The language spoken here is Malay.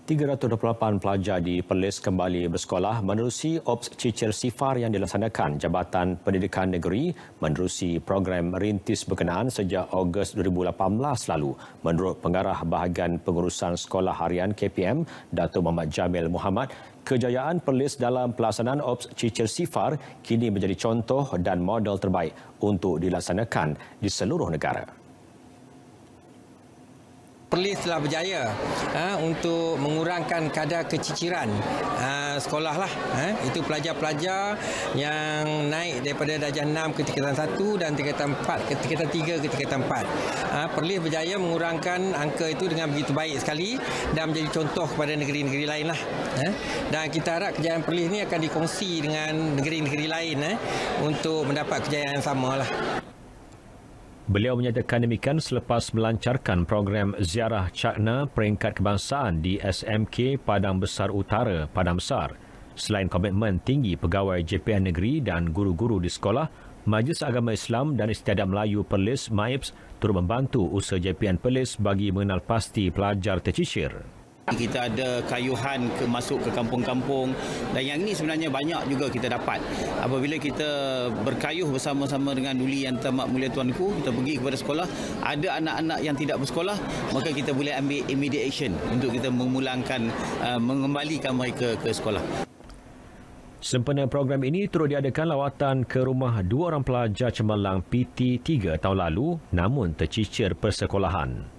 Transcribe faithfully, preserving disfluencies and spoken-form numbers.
tiga ratus dua puluh lapan pelajar di Perlis kembali bersekolah menerusi Ops Cicir Sifar yang dilaksanakan Jabatan Pendidikan Negeri menerusi program rintis berkenaan sejak Ogos dua ribu lapan belas lalu. Menurut Pengarah Bahagian Pengurusan Sekolah Harian K P M, Datuk Muhammad Jamil Muhammad, kejayaan Perlis dalam pelaksanaan Ops Cicir Sifar kini menjadi contoh dan model terbaik untuk dilaksanakan di seluruh negara. Perlis telah berjaya ha, untuk mengurangkan kadar keciciran ha, sekolah lah. Ha. Itu pelajar-pelajar yang naik daripada darjah enam ke tingkatan satu dan tingkatan empat ke tingkatan tiga ke tingkatan empat. Ha, Perlis berjaya mengurangkan angka itu dengan begitu baik sekali dan menjadi contoh kepada negeri-negeri lain lah. Ha. Dan kita harap kejayaan Perlis ini akan dikongsi dengan negeri-negeri lain ha, untuk mendapat kejayaan yang sama lah. Beliau menyatakan demikian selepas melancarkan program ziarah Cakna peringkat kebangsaan di S M K Padang Besar Utara, Padang Besar. Selain komitmen tinggi pegawai J P N Negeri dan guru-guru di sekolah, Majlis Agama Islam dan Istiadat Melayu Perlis M A I P S turut membantu usaha J P N Perlis bagi mengenal pasti pelajar tercicir. Kita ada kayuhan ke, masuk ke kampung-kampung dan yang ini sebenarnya banyak juga kita dapat. Apabila kita berkayuh bersama-sama dengan Duli Yang Terhormat Mulia Tuanku, kita pergi kepada sekolah, ada anak-anak yang tidak bersekolah, maka kita boleh ambil immediate action untuk kita memulangkan, uh, mengembalikan mereka ke sekolah. Sempena program ini turut diadakan lawatan ke rumah dua orang pelajar cemerlang P T tiga tahun lalu namun tercicir persekolahan.